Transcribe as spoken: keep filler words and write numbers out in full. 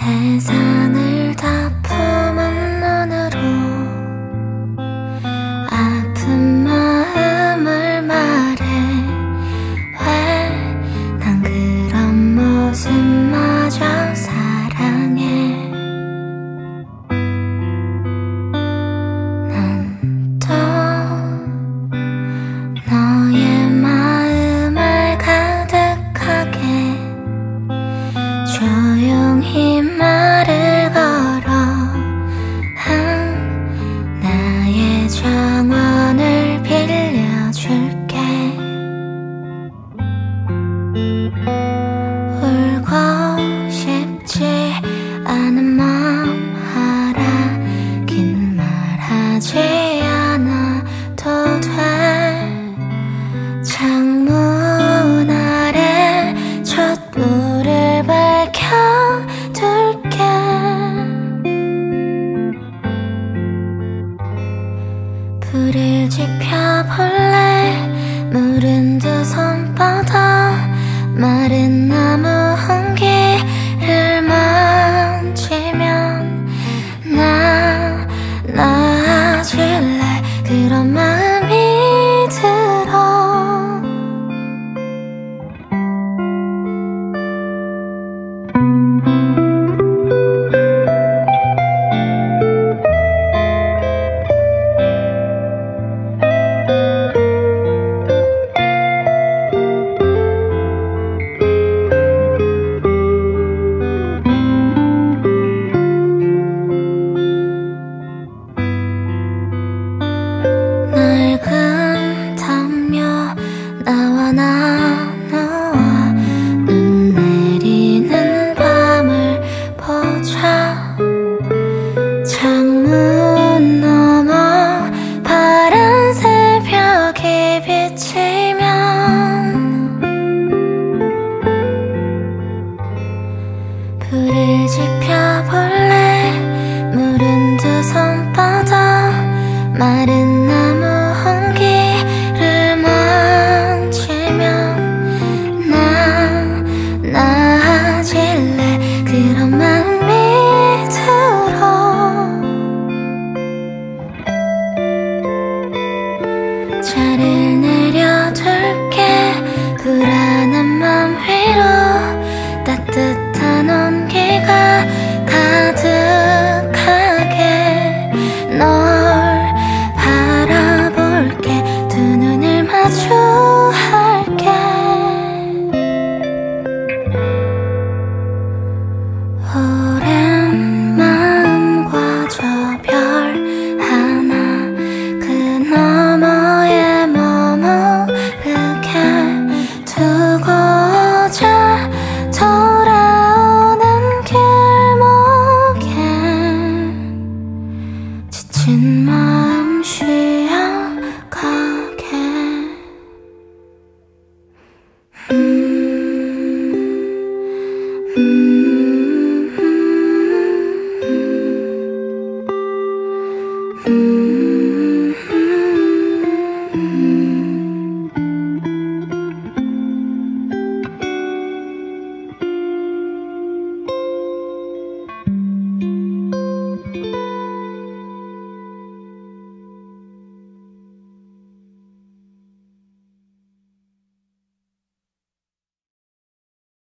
세상을 다 품은 눈으로 아픈 마음을 말해. 왜 난 그런 모습마저 사랑해. 난 또 너의 마음을 가득하게 조용히 말을 걸어. 응, 나의 정원을 빌려줄게. 울고 싶지 않은 맘 알아. 긴 말하지 않아도 돼. 창문 아래 촛불을 밝혀둘게. 불을 지펴볼래. 물은 두 손바닥 마른 나무 한기를 만지면 나 나아질래. 그런 마음이 들어. 낡은 담요 나와 나누어 눈 내리는 밤을 보자. 창문 너머 파란 새벽이 비치면 불을 지펴볼래. 물은 두 손바닥 마른 나무 한기를 만지면 나 나아질래. 그런 마음이 들어. 차를 내려둘게. 불안한 맘 위로 따뜻한 온기가 가득하게 널 바라볼게. 두 눈을 마주할게.